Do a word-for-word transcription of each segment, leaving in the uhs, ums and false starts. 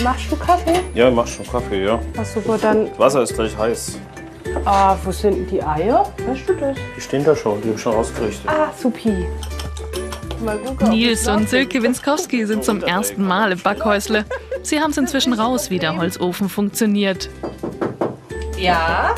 Machst du Kaffee? Ja, ich mach schon Kaffee, ja. Ach super, dann... Das Wasser ist gleich heiß. Ah, wo sind denn die Eier? Weißt du das? Die stehen da schon, die hab ich schon rausgerichtet. Ah, supi. Nils und Silke Winskowski sind zum ersten Mal im Backhäusle. Sie haben es inzwischen raus, wie der Holzofen funktioniert. Ja?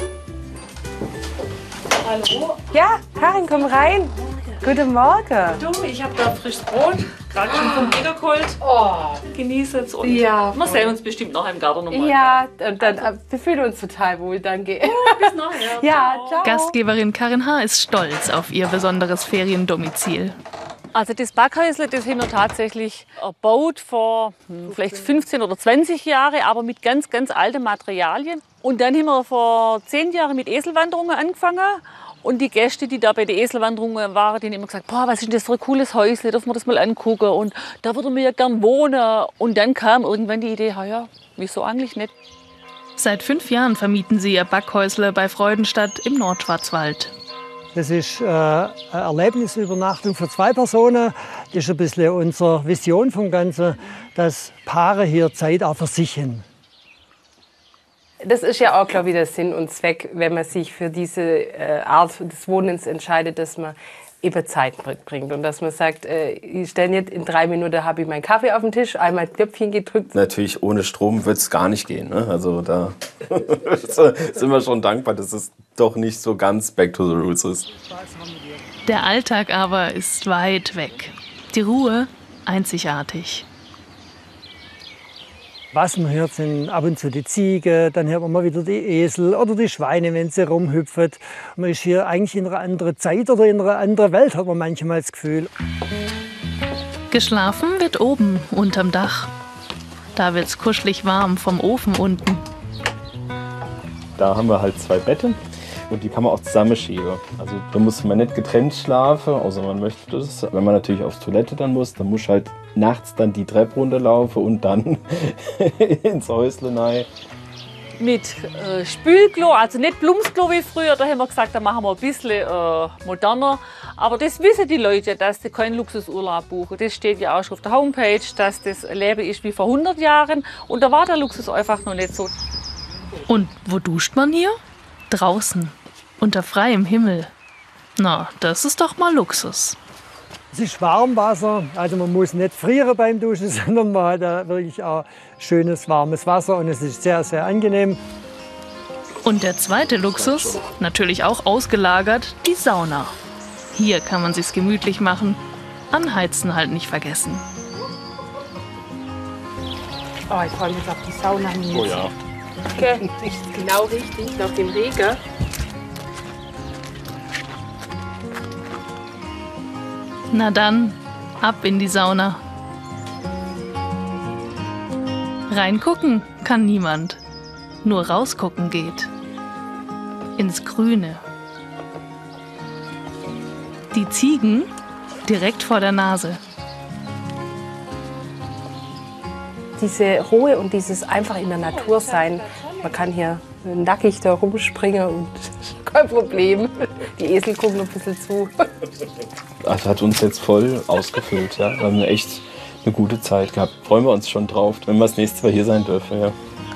Hallo? Ja, Karin, komm rein. Guten Morgen. Du, ich habe da frisches Brot, gerade schon vom Bäcker geholt. Oh. Genieße es und Ja, wir sehen uns bestimmt noch im Garten nochmal. Ja, und dann, äh, wir fühlen uns total wohl, danke. Oh, bis nachher. Ja, ciao. Gastgeberin Karin H. ist stolz auf ihr besonderes Feriendomizil. Also das Backhäusle, das haben wir tatsächlich erbaut vor hm, vielleicht fünfzehn oder zwanzig Jahren, aber mit ganz, ganz alten Materialien. Und dann haben wir vor zehn Jahren mit Eselwanderungen angefangen. Und die Gäste, die da bei der Eselwanderung waren, die haben immer gesagt, boah, was ist denn das für ein cooles Häusle, dürfen wir das mal angucken. Und da würden wir ja gern wohnen. Und dann kam irgendwann die Idee, ja, wieso eigentlich nicht? Seit fünf Jahren vermieten sie ihr Backhäusle bei Freudenstadt im Nordschwarzwald. Das ist äh, eine Erlebnisübernachtung für zwei Personen. Das ist ein bisschen unsere Vision vom Ganzen, dass Paare hier Zeit auch für sich haben. Das ist ja auch, glaube ich, der Sinn und Zweck, wenn man sich für diese äh, Art des Wohnens entscheidet, dass man eben Zeit mitbringt. Und dass man sagt, äh, ich stelle nicht in drei Minuten, habe ich meinen Kaffee auf dem Tisch, einmal Knöpfchen gedrückt. Natürlich, ohne Strom wird es gar nicht gehen. Ne? Also da sind wir schon dankbar, dass es doch nicht so ganz back to the roots ist. Der Alltag aber ist weit weg. Die Ruhe einzigartig. Was man hört, sind ab und zu die Ziegen, dann hört man mal wieder die Esel oder die Schweine, wenn sie rumhüpfen. Man ist hier eigentlich in einer anderen Zeit oder in einer anderen Welt, hat man manchmal das Gefühl. Geschlafen wird oben, unterm Dach. Da wird's kuschelig warm vom Ofen unten. Da haben wir halt zwei Betten und die kann man auch zusammenschieben. Also da muss man nicht getrennt schlafen, außer man möchte das. Wenn man natürlich aufs Toilette dann muss, dann muss halt nachts dann die Treppe runterlaufen und dann ins Häusle rein. Mit äh, Spülklo, also nicht Blumsklo wie früher, da haben wir gesagt, da machen wir ein bisschen äh, moderner. Aber das wissen die Leute, dass sie keinen Luxusurlaub buchen. Das steht ja auch schon auf der Homepage, dass das Leben ist wie vor hundert Jahren. Und da war der Luxus einfach noch nicht so. Und wo duscht man hier? Draußen, unter freiem Himmel. Na, das ist doch mal Luxus. Es ist Warmwasser, also man muss nicht frieren beim Duschen, sondern man hat da wirklich auch schönes, warmes Wasser und es ist sehr, sehr angenehm. Und der zweite Luxus, natürlich auch ausgelagert, die Sauna. Hier kann man sich's gemütlich machen, anheizen halt nicht vergessen. Oh, ich freue mich auf die Sauna. Oh ja. Okay, ist genau richtig, nach dem Regen. Na dann, ab in die Sauna. Reingucken kann niemand, nur rausgucken geht. Ins Grüne. Die Ziegen direkt vor der Nase. Diese Ruhe und dieses einfach in der Natur sein. Man kann hier nackig da rumspringen und kein Problem. Die Esel gucken ein bisschen zu. Das hat uns jetzt voll ausgefüllt. Ja. Wir haben echt eine gute Zeit gehabt. Freuen wir uns schon drauf, wenn wir das nächste Mal hier sein dürfen. Ja.